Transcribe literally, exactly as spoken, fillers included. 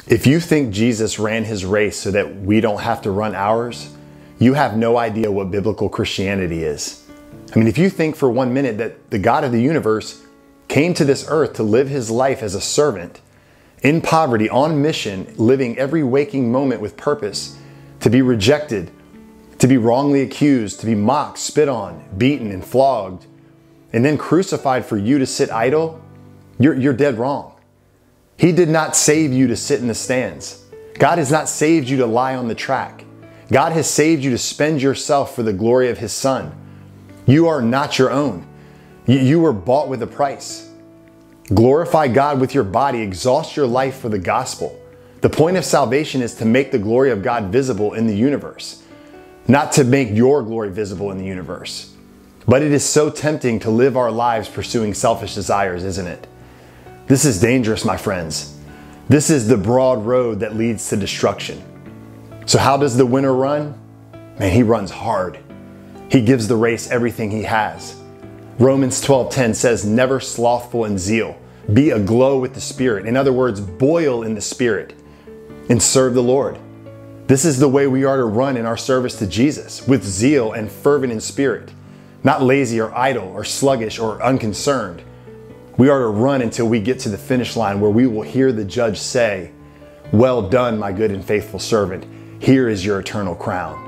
If you think Jesus ran his race so that we don't have to run ours, you have no idea what biblical Christianity is. I mean, if you think for one minute that the God of the universe came to this earth to live his life as a servant, in poverty, on mission, living every waking moment with purpose, to be rejected, to be wrongly accused, to be mocked, spit on, beaten, and flogged, and then crucified for you to sit idle, you're, you're dead wrong. He did not save you to sit in the stands. God has not saved you to lie on the track. God has saved you to spend yourself for the glory of his Son. You are not your own. You, you were bought with a price. Glorify God with your body. Exhaust your life for the gospel. The point of salvation is to make the glory of God visible in the universe, not to make your glory visible in the universe. But it is so tempting to live our lives pursuing selfish desires, isn't it? This is dangerous, my friends. This is the broad road that leads to destruction. So how does the winner run? Man, he runs hard. He gives the race everything he has. Romans twelve ten says, never slothful in zeal. Be aglow with the Spirit. In other words, boil in the Spirit and serve the Lord. This is the way we are to run in our service to Jesus, with zeal and fervent in spirit, not lazy or idle or sluggish or unconcerned. We are to run until we get to the finish line where we will hear the judge say, well done, my good and faithful servant. Here is your eternal crown.